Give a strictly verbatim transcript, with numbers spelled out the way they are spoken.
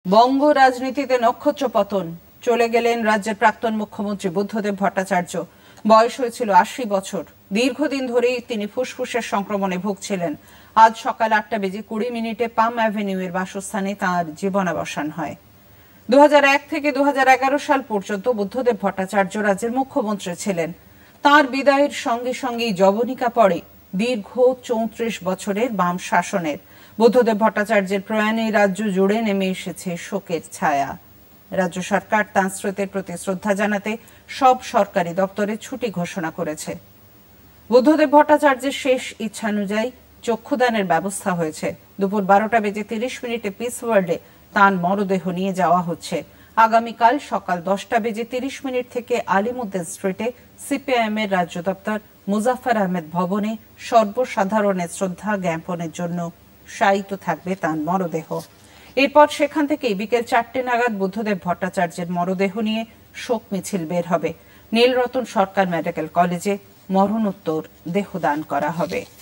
বঙ্গ রাজনীতিতে নক্ষত্র পতন, চলে গেলেন রাজ্যের প্রাক্তন মুখ্যমন্ত্রী বুদ্ধদেব ভট্টাচার্য। বয়স হয়েছিল আশি বছর। দীর্ঘদিন ধরেই তিনি ফুসফুসের সংক্রমণে ভুগছিলেন। আজ সকাল আটটা বেজে কুড়ি মিনিটে পাম অ্যাভিনিউ এর বাসস্থানে তাঁর জীবনাবসান হয়। দু হাজার এক থেকে দু হাজার এগারো সাল পর্যন্ত বুদ্ধদেব ভট্টাচার্য রাজ্যের মুখ্যমন্ত্রী ছিলেন। তাঁর বিদায়ের সঙ্গে সঙ্গেই জবনিকা পড়ে দীর্ঘ চৌত্রিশ বছরের বাম শাসনের। বুদ্ধদেব ভট্টাচার্যের প্রয়াণে রাজ্য জুড়ে নেমে এসেছে শোকের ছায়া। রাজ্য সরকার তাঁর স্মৃতির প্রতি শ্রদ্ধা জানাতে সব সরকারি দপ্তরে ছুটি ঘোষণা করেছে। বুদ্ধদেব ভট্টাচার্যের শেষ ইচ্ছানুযায়ী চক্ষুদানের ব্যবস্থা হয়েছে। দুপুর বারোটা বেজে তিরিশ মিনিটে পিস ওয়ার্ল্ডে তাঁর মরদেহ নিয়ে যাওয়া হচ্ছে। আগামীকাল সকাল দশটা বেজে তিরিশ মিনিট থেকে আলিমুদ্দিন স্ট্রিটে সিপিআইএম এর রাজ্য দপ্তর মুজাফফর আহমেদ ভবনে সর্বসাধারণের শ্রদ্ধা জ্ঞাপনের জন্য শায়িত থাকবে তাঁর মরদেহ। এরপর সেখান থেকেই বিকেল চারটে নাগাদ বুদ্ধদেব ভট্টাচার্যের মরদেহ নিয়ে শোক মিছিল বের হবে। নীলরতন সরকার মেডিকেল কলেজে মরণোত্তর দেহদান করা হবে।